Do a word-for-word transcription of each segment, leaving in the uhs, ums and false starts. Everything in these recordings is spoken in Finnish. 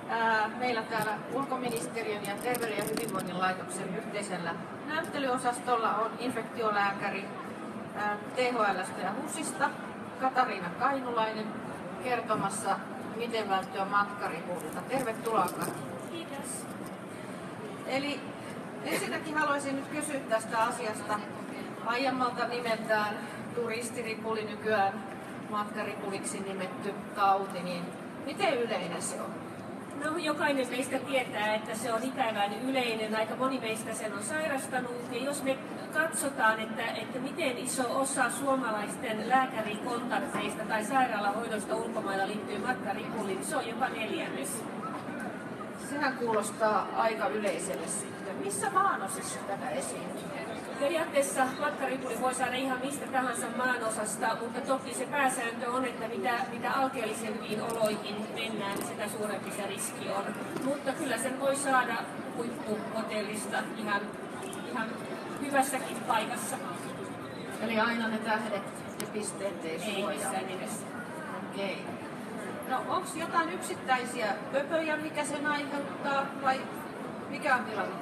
ää, meillä täällä ulkoministeriön ja Terveyden ja hyvinvoinnin laitoksen yhteisellä näyttelyosastolla on infektiolääkäri ää, T H L:stä ja HUSista Katariina Kainulainen kertomassa, miten välttyä matkaripulilta. Tervetuloa, Kati. Kiitos. Eli ensinnäkin haluaisin nyt kysyä tästä asiasta. Aiemmalta nimeltään turistiripuli, nykyään matkaripuliksi nimetty tauti, niin miten yleinen se on? No, jokainen meistä tietää, että se on ikävän yleinen. Aika moni meistä sen on sairastanut. Ja jos me katsotaan, että, että miten iso osa suomalaisten lääkärikontakteista tai sairaalahoidosta ulkomailla liittyy matkaripuliin, niin se on jopa neljännes. Sehän kuulostaa aika yleiselle sitten. Missä maanosissa tätä esiintyy? Periaatteessa matkaripuli voi saada ihan mistä tahansa maanosasta, mutta toki se pääsääntö on, että mitä, mitä alkeellisempiin oloihin mennään, niin sitä suurempi se riski on. Mutta kyllä sen voi saada huippuhotellista ihan, ihan hyvässäkin paikassa. Eli aina ne tähdet ja pisteet ei suojaa? Ei missään nimessä. Okei. No onko jotain yksittäisiä pöpöjä, mikä sen aiheuttaa, vai mikä on tilanne?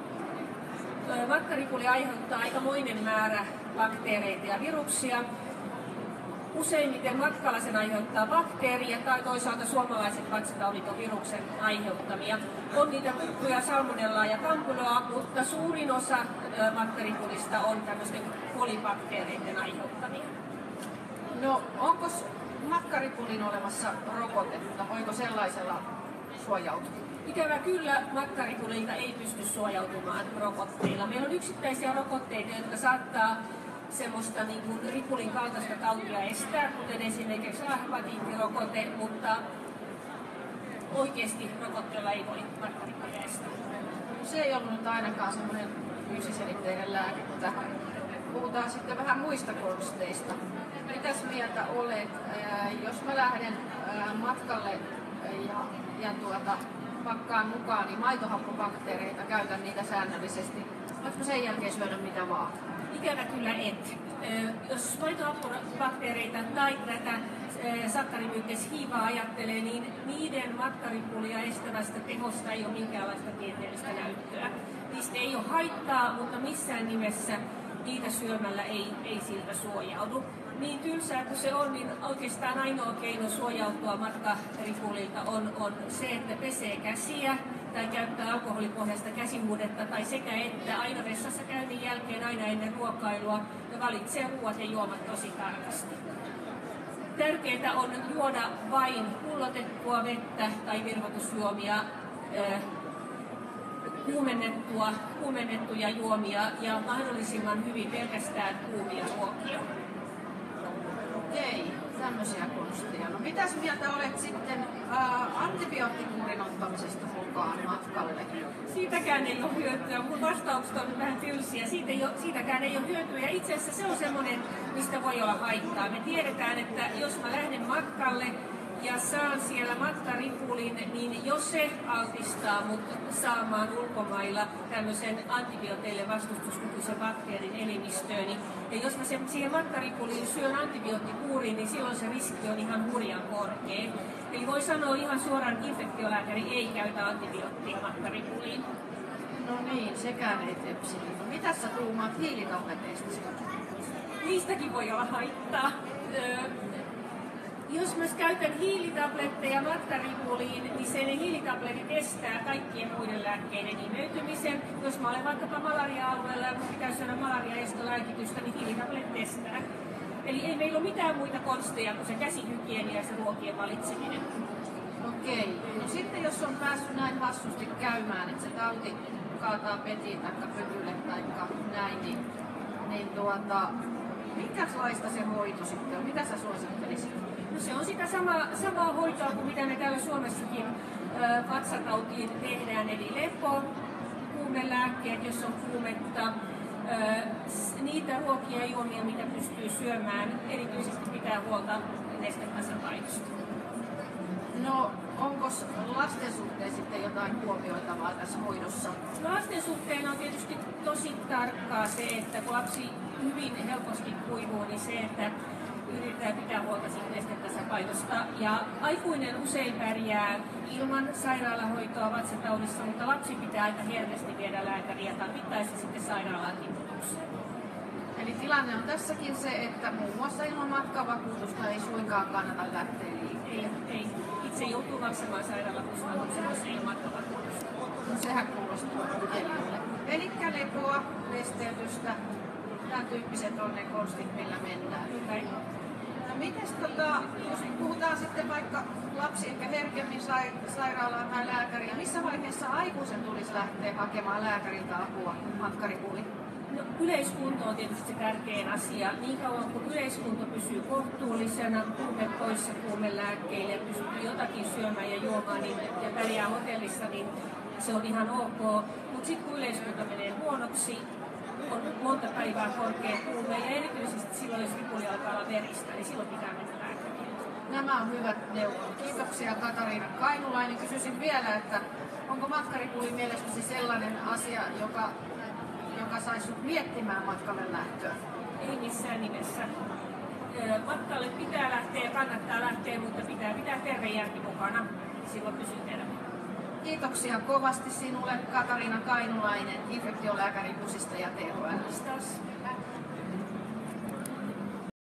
Matkaripuli aiheuttaa aikamoinen määrä bakteereita ja viruksia. Useimmiten matkalla sen aiheuttaa bakteeria tai toisaalta suomalaiset vatsataudit on viruksen aiheuttamia. On niitä kurkkuja, salmonellaa ja kampuloa, mutta suurin osa matkaripulista on tämmöisten kolibakteereiden aiheuttamia. No onko matkaripulin olemassa rokotetta? Voiko sellaisella suojautua? Ikävä kyllä matkaripulilta ei pysty suojautumaan rokotteilla. Meillä on yksittäisiä rokotteita, jotka saattaa semmoista niin kuin ripulin kaltaista tautia estää, kuten esimerkiksi hepatiittirokote, mutta oikeasti rokotteella ei voi matkaripulia estää. Se ei ollut nyt ainakaan semmoinen yksiselitteinen lääke tähän. Puhutaan sitten vähän muista konsteista. Mitäs mieltä olet, jos mä lähden matkalle ja, ja tuota, pakkaan mukaan, niin maitohappobakteereita, käytän niitä säännöllisesti. Voitko sen jälkeen syödä mitä vaan? Ikävä kyllä et. Jos maitohappobakteereita tai tätä sakkarimyyntes hiivaa ajattelee, niin niiden matkaripulia estävästä tehosta ei ole minkäänlaista tieteellistä näyttöä. Niistä ei ole haittaa, mutta missään nimessä niitä syömällä ei, ei siltä suojaudu. Niin tylsää kuin se on, niin oikeastaan ainoa keino suojautua matkaripulilta on, on se, että pesee käsiä tai käyttää alkoholipohjaista käsihuudetta tai sekä että aina vessassa käynnin jälkeen, aina ennen ruokailua ja valitsee ruoat ja juomat tosi tarkasti. Tärkeää on juoda vain pullotettua vettä tai virvoitusjuomia, äh, kuumennettua, kuumennettuja juomia ja mahdollisimman hyvin pelkästään kuumia ruokia. Okei, tämmöisiä konsteja. No mitäs mieltä olet sitten ää, antibioottikuurin ottamisesta mukaan matkalle? Siitäkään ei ole hyötyä. Mun vastaukset on vähän tylsiä. Siitä ei ole, siitäkään ei ole hyötyä. Ja itse asiassa se on semmoinen, mistä voi olla haittaa. Me tiedetään, että jos mä lähden matkalle ja saan siellä matkaripulin, niin jos se altistaa mut saamaan ulkomailla tämmöisen antibiooteille vastustuskykyisen bakteerin elimistöön, ja jos mä sen, siihen matkaripuliin syön antibioottikuuriin, niin silloin se riski on ihan hurjan korkea. Eli voi sanoa ihan suoraan, infektiolääkäri ei käytä antibioottia matkaripuliin. No niin, sekään ei tepsi. No, mitä sä tuumaat hiilitableteista sitten? Niistäkin voi olla haittaa. Öö, Jos mä käytän hiilitabletteja matkaripuliin, niin se ne hiilitabletit estää kaikkien muiden lääkkeiden imeytymisen. Jos mä olen vaikkapa malaria-alueella ja pitäisi syödä malaria-estolääkitystä, niin hiilitabletti estää. Eli ei meillä ole mitään muita konsteja kuin se käsihygienia ja se ruokien valitseminen. Okei. No sitten jos on päässyt näin hassusti käymään, että se tauti kaataa petiin tai pökylle tai näin, niin, niin tuota, minkälaista se hoito sitten on? Mitä sä suosittelisit? No se on sitä sama, samaa hoitoa kuin mitä me täällä Suomessakin ö, vatsatautiin tehdään, eli lepo, kuumelääkkeet, jos on kuumetta, ö, niitä ruokia ja juomia, mitä pystyy syömään, erityisesti pitää huolta nestetasapainosta. No onko lasten suhteen sitten jotain huomioitavaa tässä hoidossa? No, lasten suhteen on tietysti tosi tarkkaa se, että kun lapsi hyvin helposti kuivuu, niin se, että yritetään pitää huolta siitä nestetasapainosta. Ja aikuinen usein pärjää ilman sairaalahoitoa vatsataudissa, mutta lapsi pitää aika herkästi viedä lääkäriä tarvittaessa sitten sairaalaan tiputukseen. Eli tilanne on tässäkin se, että muun muassa ilman matkavakuutusta ei suinkaan kannata lähteä liikkeelle. Ei, ei. Itse joutuu maksamaan sairaalakustannuksen, jos ei matkavakuutusta. No, sehän kuulostaa kuitenkin. Elikkä lepoa, nesteytystä, tämän tyyppiset on ne konstit, millä mennään. Näin. No mites tota, jos puhutaan sitten vaikka lapsi ehkä herkemmin sai, sairaalaan tai lääkäriä, missä vaiheessa aikuisen tulisi lähteä hakemaan lääkäriltä apua matkaripuliin? No, yleiskunto on tietysti tärkein asia. Niin kauan kuin yleiskunto pysyy kohtuullisena, kuume poissa kuumelääkkeille ja pystyy jotakin syömään ja juomaan niin, ja pärjää hotellissa, niin se on ihan ok. Mutta sitten kun yleiskunto menee huonoksi, on monta päivää korkea kuume ja erityisesti silloin, jos ripuli alkaa olla veristä, niin silloin pitää mennä lääkäriin. Nämä on hyvät neuvot. Kiitoksia Katariina Kainulainen. Kysyisin vielä, että onko matkaripuli mielestäsi sellainen asia, joka joka saisi sinut miettimään matkalle lähtöä? Ei missään nimessä. Matkalle pitää lähteä ja kannattaa lähteä, mutta pitää pitää terve järki mukana. Silloin pysyy terve. Kiitoksia kovasti sinulle, Katariina Kainulainen, infektiolääkäri HUSista ja T H L:stä. Kiitos.